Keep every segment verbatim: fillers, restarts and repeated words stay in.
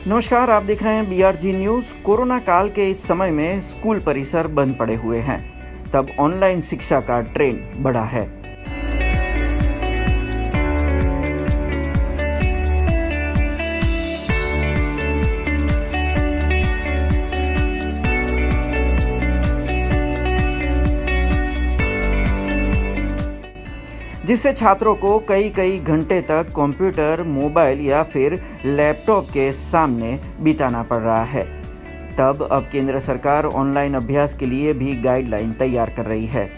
नमस्कार, आप देख रहे हैं B R G news. Corona काल के इस समय में स्कूल परिसर बंद पड़े हुए हैं, तब ऑनलाइन शिक्षा का ट्रेंड बढ़ा है। जिससे छात्रों को कई कई घंटे तक कंप्यूटर, मोबाइल या फिर लैपटॉप के सामने बिताना पड़ रहा है। तब अब केंद्र सरकार ऑनलाइन अभ्यास के लिए भी गाइडलाइन तैयार कर रही है।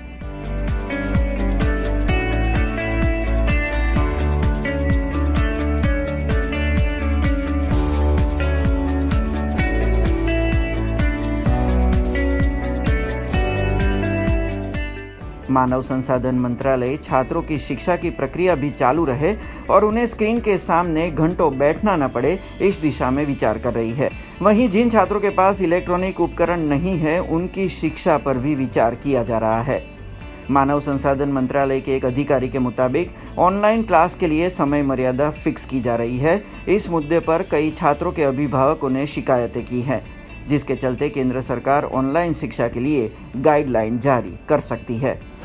मानव संसाधन मंत्रालय छात्रों की शिक्षा की प्रक्रिया भी चालू रहे और उन्हें स्क्रीन के सामने घंटों बैठना न पड़े, इस दिशा में विचार कर रही है। वहीं जिन छात्रों के पास इलेक्ट्रॉनिक उपकरण नहीं है, उनकी शिक्षा पर भी विचार किया जा रहा है। मानव संसाधन मंत्रालय के एक अधिकारी के मुताबिक ऑनलाइन क्लास के लिए समय मर्यादा फिक्स की जा रही है। इस मुद्दे पर कई छात्रों के अभिभावकों ने शिकायतें की हैं, जिसके चलते केंद्र सरकार ऑनलाइन शिक्षा के लिए गाइडलाइन जारी कर सकती है।